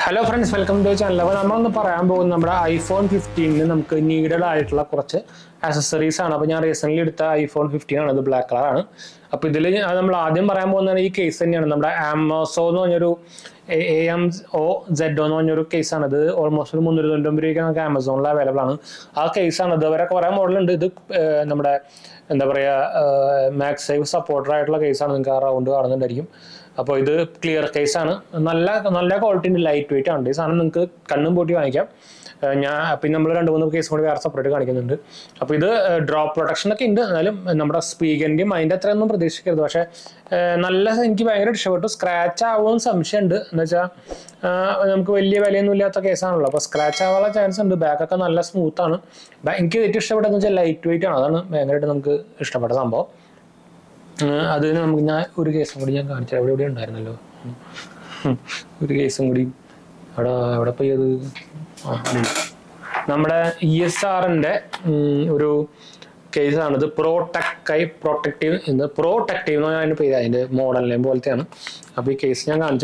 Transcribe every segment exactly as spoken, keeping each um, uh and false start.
Hello friends, welcome to the channel. We will talk about iPhone fifteen. We need accessories. I recently got iPhone fifteen in black color. So we will talk about this case. Amazon A M O Z case. Almost Amazon available. That case is a model. MagSafe support case. So, this is a clear case. This is quality lightweight. This is a cannot case separate. So, this is drop protection. We speak in the mind. This is scratch. Scratch chance and the back is smooth. Lightweight. That's why we have a case. We have a case. E S R case is protective, protective in the protective model. That's case.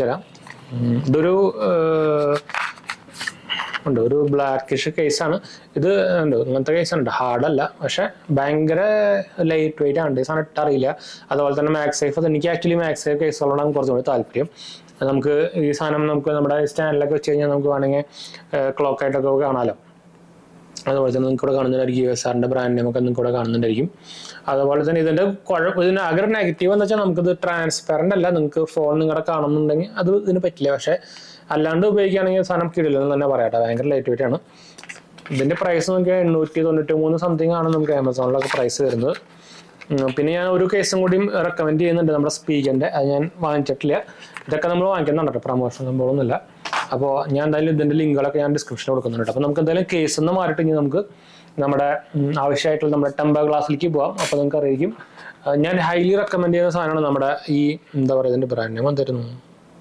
This blackish case. This is hard, but lightweight. This is MagSafe. Actually, MagSafe case is we can stand like a change and clock at a otherwise, you can use the brand name. Otherwise, you can negative transparent phone. Alando Began is some kiddo and never at a angle lightweight. Then the price on something on Amazon like a price. Opinion case would recommend the number of speak and one chetlia. The Kanamo cannot promotion on Bonilla. About Yandali, then the link and description of the case and the Martin Yamka. Number our shuttle number Tamba glass likibo, upon Karagim. Yan highly recommended sign on number E. The brand name.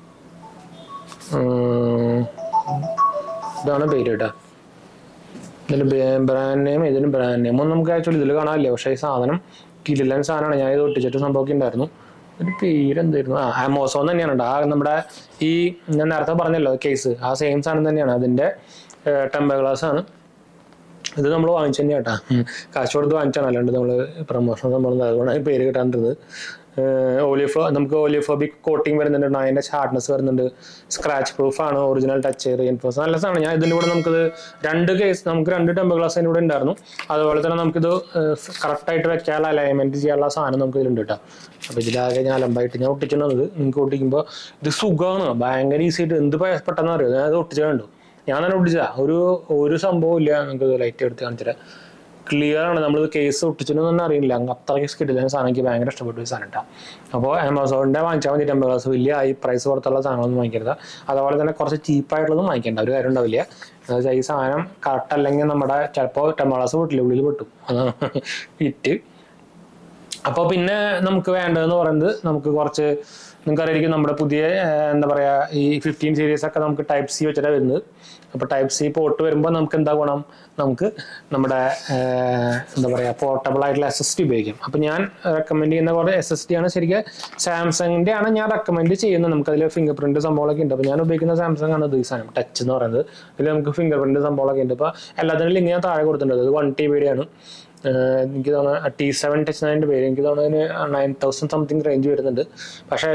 Donna Beta. The brand name is a brand name. Monum actually the Lagana Levshay Sanam, Killan Sana, and I teach it to some book in Darno. I'm also on the Yanada, number E. Nanartha Barnello case, as same son than Yana than there, Tambagla son. The number of Anchenata, Cashor do Anchana and the promotion of the one I paid it under the. Oleophobic coating where the nine inch hardness where the scratch proof and original touch reinforcement. I then would run the case, some grand glass and wooden darno. Otherwise, than Namkido correct tight to Chala alignment is Yala San and Namkil data. Vijay biting out to coating the Sugana buying any seat in the Payas Patana. Yana Udza, Uru Sambo, Lian, lighted the clear and the case of Tichuna in Lang up Tarkis and Sanaki Bang rest about Sanata. About Amazon, Davan Chavani Temperas, Willia, price or Talazan on Mankeda, otherwise than a course cheap part of the Mankenda, I don't know. As I saw, I am Carta Langan Namada, Chapo, Tamarasu, little bit to it. A pop in Namku and Noranda, Namku Gorche, Nunkariki number Pudia and the fifteen series type C, which I will type C port to Namkan Dagonam Namku, number the portable eyeglasses to begin. Upon recommending the S S D and Seriga, Samsung, Diana recommended in the Namka fingerprint is a molecule in the Piano Bacon, Samsung and the Sam touch nor other. William fingerprint is a molecule in the pa, and other Linga, I got another one T V. A T seven touch nine bearing nine thousand something range. Pasha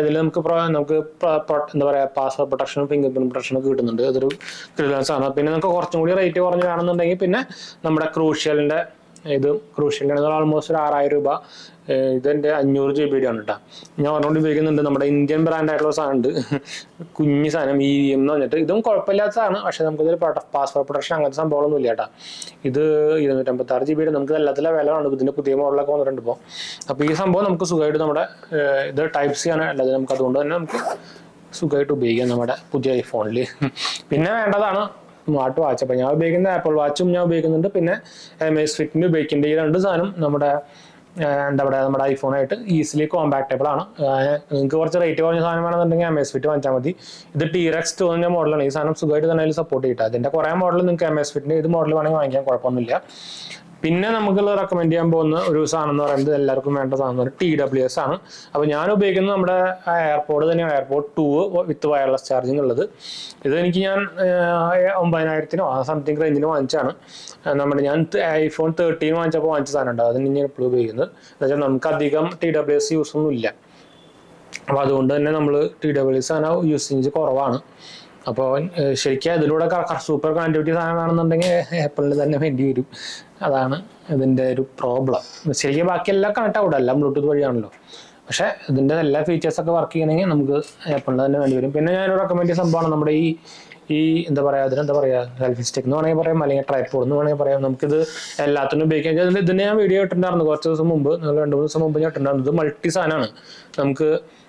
the password protection, fingerprint protection, good and the other Krilansana Pinaka or right or Pina, number crucial and either crucial and almost Ruba, then the new Jibidonata. Now, only begin the number Indian brand at Los and Kunis and medium non don't call Pelatana, Asham part of password protection and some bottom Lata. Either the temperature bit and the Latala within the Putimo like on the book. A piece of bonum Kusuga to the the type C and Ladam Kadunda Suga to begin Namada Puja fondly. Pinna and Adana. Smart watch. Now, baking the Apple Watch, now baking in the pinna, M S Fit new baking day and design, number and the iPhone easily compactable. Incourse eighty one is M S Fit one Chamati. The T Rex to the model is an support it. Then the Korea model in M S Fit, the model one I can corporelia. പിന്നെ നമുക്കുള്ള recommend ചെയ്യാൻ പോകുന്ന ഒരു സാധനം എന്ന് പറയുന്നത് എല്ലാവർക്കും വേണ്ട സാധനം എന്ന് പറയുന്നത് ടി ഡബ്ല്യു എസ് ആണ്. അപ്പോൾ ഞാൻ ഉപയോഗിക്കുന്നത് നമ്മുടെ എയർപോർട്ട് തന്നെയാണ്, AirPods two with wireless charging ഉള്ളത്. ഇത് എനിക്ക് ഞാൻ ഒമ്പതിനായിരത്തിനോ ആ സംതിങ് റേഞ്ചിന് വാങ്ങിച്ചാണ്. നമ്മുടെ ഞാൻ ഐഫോൺ തേർട്ടീൻ വാങ്ങിച്ചപ്പോൾ വാങ്ങിച്ച സാധനം ഉണ്ട്, അത് ഞാൻ എപ്പോഴും ഉപയോഗിക്കുന്നത്. എന്ന് വെച്ചാൽ നമുക്ക് അധികം ടി ഡബ്ല്യു എസ് യൂസ് ഒന്നും ഇല്ല. അപ്പോൾ അതുകൊണ്ട് തന്നെ നമ്മൾ ടി ഡബ്ല്യു എസ് സാധനം യൂസേജ് കുറവാണ്. അപ്പോൾ ശരിക്കും ഇതിലൂടെ സൂപ്പർ കണക്ടിവിറ്റി സാധനമാണെന്നുണ്ടെങ്കിൽ ആപ്പിളിൽ തന്നെ വേണ്ടി വരും. അതാണ് ഇതിൻ്റെ ഒരു പ്രോബ്ലം. ശരിക്കും ബാക്കിയെല്ലാം കണക്ട് ആവില്ല, എല്ലാം ബ്ലൂടൂത്ത് വഴിയാണല്ലോ. പക്ഷേ ഇതിൻ്റെ എല്ലാ ഫീച്ചേഴ്സൊക്കെ വർക്ക് ചെയ്യണമെങ്കിൽ നമുക്ക് ആപ്പിളിൽ തന്നെ വേണ്ടി വരും. പിന്നെ ഞാനൊരു റെക്കമെൻഡ് ചെയ്യുന്ന സംഭവമാണ് നമ്മുടെ ഈ ഈ എന്താ പറയുക, അതിനെന്താ പറയുക, സെൽഫി സ്റ്റിക്ക് എന്ന് വേണമെങ്കിൽ പറയാം, അല്ലെങ്കിൽ ട്രൈപോഡ് എന്ന് വേണമെങ്കിൽ പറയാം. നമുക്കിത് എല്ലാത്തിനും ഉപയോഗിക്കാം. ഇതിന് ഞാൻ വീഡിയോ ഇട്ടിട്ടുണ്ടായിരുന്നു കുറച്ച് ദിവസം മുമ്പ്, രണ്ട് മൂന്ന് ദിവസം മുമ്പ് ഞാൻ ഇട്ടിട്ടുണ്ടായിരുന്നു. ഇത് മൾട്ടി സാധനമാണ്. നമുക്ക്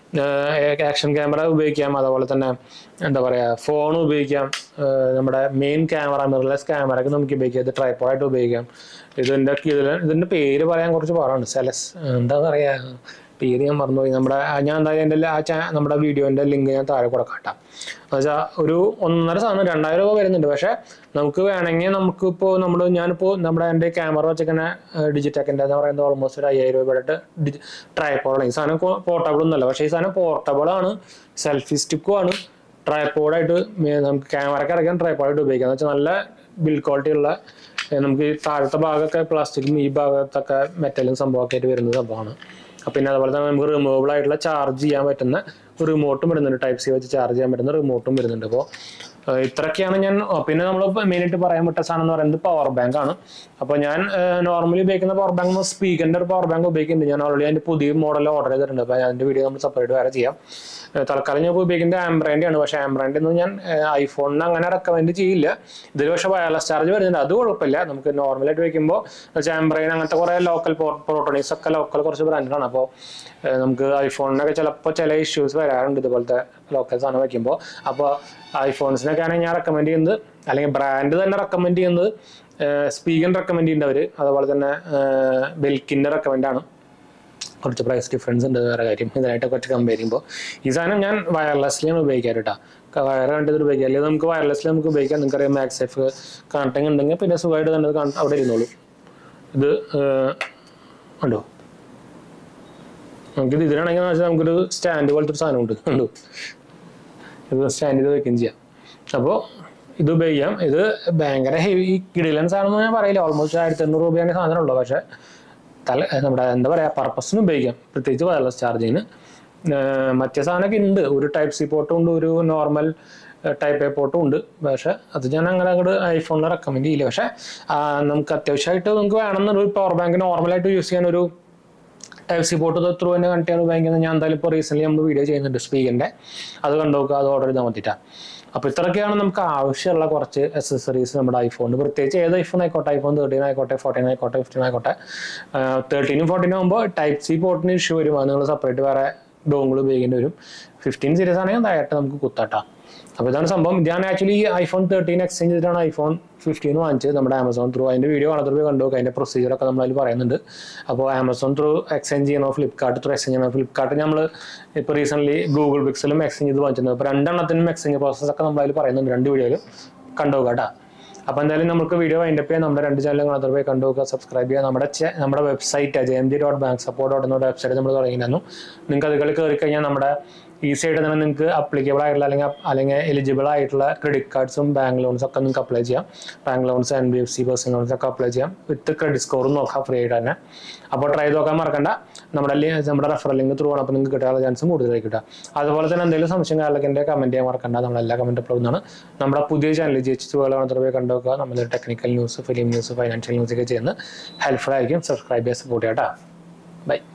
ആക്ഷൻ ക്യാമറ ഉപയോഗിക്കാം, അതുപോലെ തന്നെ എന്താ പറയുക ഫോൺ ഉപയോഗിക്കാം, നമ്മുടെ മെയിൻ ക്യാമറ മിറർലെസ് ക്യാമറയ്ക്ക് നമുക്ക് ഉപയോഗിക്കാം. ഇത് ട്രൈപോഡായിട്ട് ഉപയോഗിക്കാം. ഇതിൻ്റെ ഇതിൽ ഇതിൻ്റെ പേര് പറയാൻ കുറച്ച് പാടാണ്. സെലസ് എന്താ പറയുക, പേര് ഞാൻ മറന്നുപോയി. നമ്മുടെ ഞാൻ എന്തായാലും എൻ്റെ ആ ചാ നമ്മുടെ വീഡിയോൻ്റെ ലിങ്ക് ഞാൻ താഴെ കൊടുക്കാട്ടാം. എന്ന് വെച്ചാൽ ഒരു ഒന്നര സാധനം രണ്ടായിരം രൂപ വരുന്നുണ്ട്. പക്ഷേ നമുക്ക് വേണമെങ്കിൽ നമുക്കിപ്പോൾ നമ്മൾ ഞാനിപ്പോൾ നമ്മുടെ എൻ്റെ ക്യാമറ വെച്ചിങ്ങനെ ഡിജിറ്റെക്കിൻ്റെ എന്ന് പറയുന്നത് ഓൾമോസ്റ്റ് ഒരു അയ്യായിരം രൂപയുടെ ഡി ട്രൈപോഡാണ്. ഈ സാധനം പോർട്ടബിൾ ഒന്നുമല്ല, പക്ഷേ ഈ സാധനം പോർട്ടബിളാണ്, സെൽഫി സ്റ്റിക്കും ആണ്, ട്രൈപോഡായിട്ട് നമുക്ക് ക്യാമറയ്ക്ക് അടയ്ക്കാൻ ട്രൈപോഡായിട്ട് ഉപയോഗിക്കാം. എന്ന് വെച്ചാൽ നല്ല ബിൽഡ് ക്വാളിറ്റി ഉള്ള, നമുക്ക് ഈ താഴത്തെ ഭാഗമൊക്കെ പ്ലാസ്റ്റിക്കും ഈ ഭാഗത്തൊക്കെ മെറ്റലും സംഭവമൊക്കെ ആയിട്ട് വരുന്ന സംഭവമാണ്. പിന്നെ അതുപോലെ തന്നെ നമുക്ക് റിമൂവബിൾ ആയിട്ടുള്ള ചാർജ് ചെയ്യാൻ പറ്റുന്ന റിമോട്ടും വരുന്നുണ്ട്, ടൈപ്പ് സി വെച്ച് ചാർജ് ചെയ്യാൻ പറ്റുന്ന റിമോട്ടും വരുന്നുണ്ട്. അപ്പോൾ ഇത്രയൊക്കെയാണ് ഞാൻ. പിന്നെ നമ്മൾ മെയിനായിട്ട് പറയാൻ പറ്റുന്ന സാധനം എന്ന് പറയുന്നത് പവർ ബാങ്ക് ആണ്. അപ്പോൾ ഞാൻ നോർമലി ഉപയോഗിക്കുന്ന പവർ ബാങ്ക് സ്പീക്കറിൻ്റെ ഒരു പവർ ബാങ്ക് ഉപയോഗിക്കുന്നുണ്ട്. ഞാൻ ഓൾറെഡി അതിൻ്റെ പുതിയ മോഡൽ ഓർഡർ ചെയ്തിട്ടുണ്ട്. അപ്പോൾ അതിൻ്റെ വീഡിയോ നമ്മൾ സെപ്പറേറ്റ് വേറെ ചെയ്യാം. തൽക്കാലം ഞാൻ ഉപയോഗിക്കുന്നത് ആംബ്രാൻഡ് ആണ്. പക്ഷേ ആംബ്രാൻഡ് ഒന്നും ഞാൻ ഐഫോണിന് അങ്ങനെ റെക്കമെൻഡ് ചെയ്യില്ല. ഇതിൽ പക്ഷേ വയർലെസ് ചാർജ് വരുന്നുണ്ട്, അത് കുഴപ്പമില്ല. നമുക്ക് നോർമലായിട്ട് വയ്ക്കുമ്പോൾ വെച്ചാൽ ആംബ്രാൻ അങ്ങനത്തെ കുറേ ലോക്കൽ പ്രോട്ടോണിക്സ് ഒക്കെ ലോക്കൽ കുറച്ച് ബ്രാൻഡാണ്. അപ്പോൾ നമുക്ക് ഐഫോണിനൊക്കെ ചിലപ്പോൾ ചില ഇഷ്യൂസ് വരാറുണ്ട് ഇതുപോലത്തെ ലോക്കൽ സാധനം വയ്ക്കുമ്പോൾ. അപ്പോൾ ഐഫോൺസിനൊക്കെയാണ് ഞാൻ റെക്കമെൻഡ് ചെയ്യുന്നത്, അല്ലെങ്കിൽ ബ്രാൻഡ് തന്നെ റെക്കമെൻഡ് ചെയ്യുന്നത് സ്പീക്കർ റെക്കമെൻഡ് ചെയ്യുന്നവർ, അതുപോലെ തന്നെ ബെൽക്കിൻ്റെ റെക്കമെൻഡാണ്. കുറച്ച് പ്രൈസ് ഡിഫറൻസ് ഉണ്ട്, വേറെ കാര്യം. ഇതിനായിട്ട് കുറച്ച് കമ്പയർ ചെയ്യുമ്പോൾ ഈ സാധനം ഞാൻ വയർലെസ്ലിയാണ് ഉപയോഗിക്കാറ് കേട്ടോ. വയർ കണ്ടത് ഉപയോഗിക്കാം, അല്ലെങ്കിൽ നമുക്ക് വയർലെസ്സിൽ നമുക്ക് ഉപയോഗിക്കാം. നിങ്ങൾക്കറിയാം മാക്സെഫ് കണക്റ്റിംഗ് ഉണ്ടെങ്കിൽ പിന്നെ സുഖമായിട്ട് തന്നെ അവിടെ ഇരുന്നോളൂ. ഇത് ഉണ്ടോ, നമുക്കിത് ഇതിനാണെങ്കിൽ വെച്ചാൽ നമുക്കൊരു സ്റ്റാൻഡ് പോലത്തെ ഒരു സാധനം ഉണ്ട് കണ്ടു, ഇത് സ്റ്റാൻഡ് ചെയ്ത് വെക്കുകയും ചെയ്യാം. അപ്പോൾ ഇത് ഉപയോഗിക്കാം. ഇത് ഭയങ്കര ഹെവി കിടിലൻ സാധനം ഞാൻ പറയില്ല, ഓൾമോസ്റ്റ് ആയിരത്തി എണ്ണൂറ് രൂപയാണ് സാധനമുള്ളൂ. പക്ഷേ തല നമ്മുടെ എന്താ പറയുക പർപ്പസിന് ഉപയോഗിക്കാം, പ്രത്യേകിച്ച് വയർലെസ് ചാർജിങ്ങിന്. മറ്റേ സാധനമൊക്കെ ഉണ്ട്, ഒരു ടൈപ്പ് സി പോർട്ടും ഉണ്ട്, ഒരു നോർമൽ ടൈപ്പ് എ പോർട്ടും ഉണ്ട്. പക്ഷേ അത് ഞാൻ അങ്ങനെ അങ്ങോട്ട് ഐഫോണിൽ റെക്കമെൻഡ് ചെയ്യില്ല. പക്ഷേ നമുക്ക് അത്യാവശ്യമായിട്ട് നമുക്ക് വേണമെന്നൊരു പവർ ബാങ്ക് നോർമലായിട്ട് യൂസ് ചെയ്യാൻ ഒരു ടൈപ്പ് സി പോർട്ട് ത്രൂ തന്നെ കണക്ട് ചെയ്യാൻ ഉപയോഗിക്കുന്നത് ഞാൻ എന്തായാലും ഇപ്പോൾ റീസെൻ്റ്ലി നമ്മൾ വീഡിയോ ചെയ്യുന്നുണ്ട് സ്പീക്കറിൻ്റെ, അത് കണ്ടുനോക്കുക, അത് ഓർഡർ ചെയ്താൽ മതിട്ടാ. അപ്പോൾ ഇത്രയൊക്കെയാണ് നമുക്ക് ആവശ്യമുള്ള കുറച്ച് അക്സസറീസ് നമ്മുടെ ഐഫോണിന്. പ്രത്യേകിച്ച് ഏത് ഐഫോൺ ആയിക്കോട്ടെ, ഐഫോൺ തേർട്ടീൻ ആയിക്കോട്ടെ, ഫോർട്ടീൻ ആയിക്കോട്ടെ, ഫിഫ്റ്റീൻ ആയിക്കോട്ടെ. തേർട്ടീനും ഫോർട്ടീനും ആകുമ്പോൾ ടൈപ്പ് സി പോർട്ടിന് ഇഷ്യൂ വരും, അത് നിങ്ങൾ സെപ്പറേറ്റ് വേറെ ഡോങ്കിൾ ഉപയോഗിക്കേണ്ടി വരും. ഫിഫ്റ്റീൻ സീരീസ് ആണെങ്കിൽ ഡയറക്റ്റ് നമുക്ക് കുത്താട്ടാം. അപ്പോൾ ഇതാണ് സംഭവം. ഞാൻ ആക്ച്വലി ഐഫോൺ തേർട്ടീൻ എക്സ്ചേഞ്ച് ചെയ്തിട്ടാണ് ഐഫോൺ ഫിഫ്റ്റീൻ വാങ്ങിച്ചത് നമ്മുടെ ആമസോൺ ത്രൂ. അതിൻ്റെ വീഡിയോ കാണാത്ത രൂപ കണ്ടു, അതിൻ്റെ പ്രൊസീജിയറൊക്കെ നമ്മൾ അതിൽ പറയുന്നുണ്ട്. അപ്പോൾ ആമസോൺ ത്രൂ എക്സ്ചേഞ്ച് ചെയ്യണോ, ഫ്ലിപ്കാർട്ട് ത്രൂ എക്സ്ചേഞ്ച് ചെയ്യണോ. ഫ്ലിപ്കാർട്ട് നമ്മൾ ഇപ്പോൾ റീസെൻ്റ്ലി ഗൂഗിൾ പിക്സലും എക്സ്ചേഞ്ച് ചെയ്ത് വാങ്ങിച്ചിട്ടുണ്ട്. അപ്പോൾ രണ്ടെണ്ണത്തിനും എക്സ്ചേഞ്ച് പ്രോസസ്സൊക്കെ നമ്മൾ അതിൽ പറയുന്നുണ്ട്, രണ്ട് വീഡിയോയിലും കണ്ടുപോകുക കേട്ടോ. അപ്പോൾ എന്തായാലും നമുക്ക് വീഡിയോ വൈൻഡപ്പ് ചെയ്യാം. നമ്മുടെ രണ്ട് ചാനലും കാണാത്ത രൂപ കണ്ടുപോകുക, സബ്സ്ക്രൈബ് ചെയ്യുക. നമ്മുടെ നമ്മുടെ website J M G dot bank support dot എന്ന വെബ്സൈറ്റ് നമ്മൾ തുടങ്ങിയിരുന്നു. നിങ്ങൾക്ക് അതുകളിൽ കയറി കഴിഞ്ഞാൽ നമ്മുടെ ഈസി ആയിട്ട് തന്നെ നിങ്ങൾക്ക് അപ്ലിക്കബിൾ ആയിട്ടുള്ള അല്ലെങ്കിൽ അല്ലെങ്കിൽ എലിജിബിൾ ആയിട്ടുള്ള ക്രെഡിറ്റ് കാർഡ്സും ബാങ്ക് ലോൺസും ഒക്കെ നിങ്ങൾക്ക് അപ്ലൈ ചെയ്യാം. Bank loans, N B F C, personal loans ഒക്കെ അപ്ലൈ ചെയ്യാം. വിത്ത് ക്രെഡിറ്റ് സ്കോറും നോക്കാം ഫ്രീ ആയിട്ട് തന്നെ. അപ്പോൾ ട്രൈ ചെയ്ത് നോക്കാൻ മറക്കണ്ട. നമ്മുടെ നമ്മുടെ റെഫറൽ ലിങ്ക് ത്രൂ ആണ്, അപ്പോൾ നിങ്ങൾക്ക് കിട്ടാനുള്ള ചാൻസും കൂടുതലായി കിട്ടുക. അതുപോലെ തന്നെ എന്തെങ്കിലും സംശയം കാര്യങ്ങളൊക്കെ എൻ്റെ കമൻറ്റ് ചെയ്യാൻ മറക്കണ്ട. നമ്മളെല്ലാ കമൻറ്റ് അപ്ലോഡ് ചെയ്യുന്നതാണ്. നമ്മുടെ പുതിയ ചാനൽ ജി എച്ച് വേളാണ് കണ്ടു നോക്കുക. നമ്മൾ technical news, film news, financial news ഒക്കെ ചെയ്യുന്നത് ഹെൽപ്ഫുൾ ആയിരിക്കും. സബ്സ്ക്രൈബ് ചെയ്യാൻ സപ്പോർട്ട് ചെയ്യാം കേട്ടോ. ബൈ.